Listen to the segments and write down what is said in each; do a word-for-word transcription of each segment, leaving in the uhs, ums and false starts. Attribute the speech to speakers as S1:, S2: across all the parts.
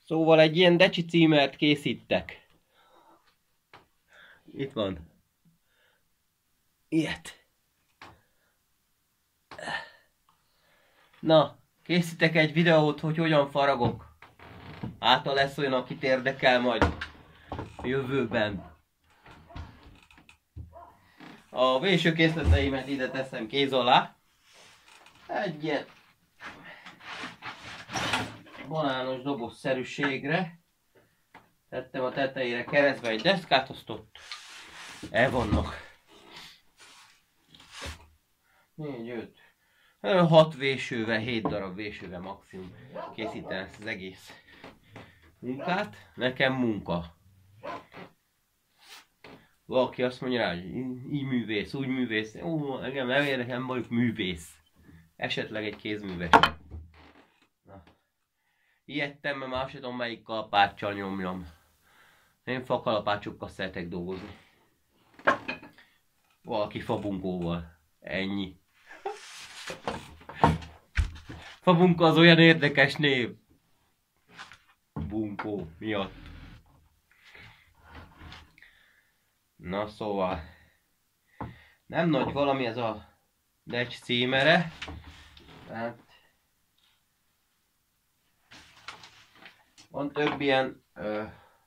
S1: Szóval egy ilyen decsi címert készítek. Itt van. Ilyet. Na, készítek egy videót, hogy hogyan faragok. Által lesz olyan, akit érdekel majd a jövőben. A véső készleteimet ide teszem kéz alá. Egy ilyen banános dobozszerűségre. Tettem a tetejére keresztbe egy deszkát, azt ott el vannak. négy, öt, hat vésővel, hét darab vésővel maximum készítem ezt az egész munkát. Nekem munka. Valaki azt mondja rá, hogy így művész, úgy művész. Ó, engem nem érdekel, vagyok művész. Esetleg egy kézműves. Na. Ijedtem, mert már sem tudom, melyik kalapáccsal nyomjam. Én fakalapácsokkal szeretek dolgozni. Valaki fabunkóval. Ennyi. Fabunka az olyan érdekes név. Bunkó miatt. Na szóval. Nem nagy valami ez a decs címere. Tehát van több ilyen ö,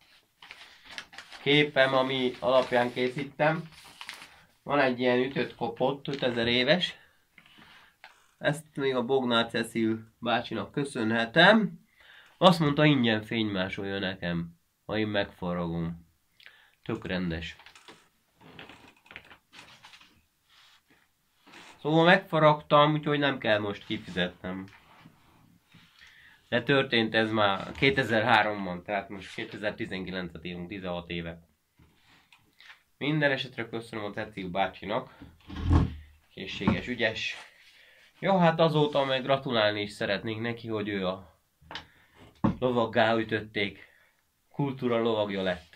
S1: képem, ami alapján készítem. Van egy ilyen ütött kopott, ötezer éves. Ezt még a Bognár Cecil bácsinak köszönhetem. Azt mondta, ingyen fénymásolja nekem, ha én megfaragom. Tök rendes. Szóval megfaragtam, úgyhogy nem kell most kifizetnem. De történt ez már kétezer-háromban, tehát most kétezer-tizenkilencet írunk, tizenhat éve. Minden esetre köszönöm a Cecil bácsinak. Készséges, ügyes. Jó, hát azóta meg gratulálni is szeretnénk neki, hogy ő a lovaggá ütötték. Kultúra lovagja lett.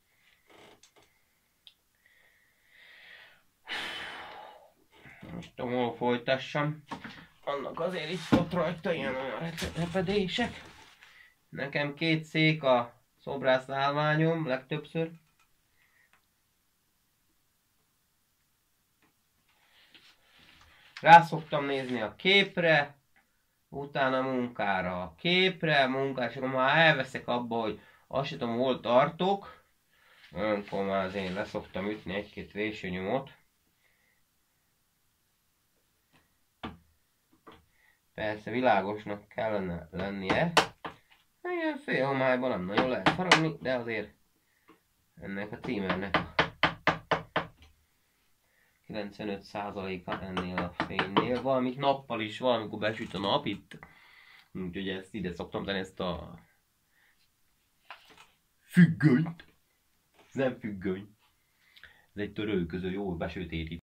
S1: Most tudom, hol folytassam. Annak azért itt ott rajta ilyen olyan repedések. Nekem két szék a szobrászállványom legtöbbször. Rá szoktam nézni a képre, utána munkára a képre, munkára, és akkor már elveszek abba, hogy azt sem tudom, hol tartok. Olyankor már azért leszoktam ütni egy-két vésőnyomot. Persze világosnak kellene lennie. Ilyen félhomályban nem nagyon lehet faragni, de azért ennek a címernek kilencvenöt százaléka ennél a fénynél. Valamit nappal is, valamikor besüt a nap itt. Úgyhogy ezt ide szoktam tenni, ezt a függönyt. Ez nem függöny. Ez egy törölköző, jó besötétít.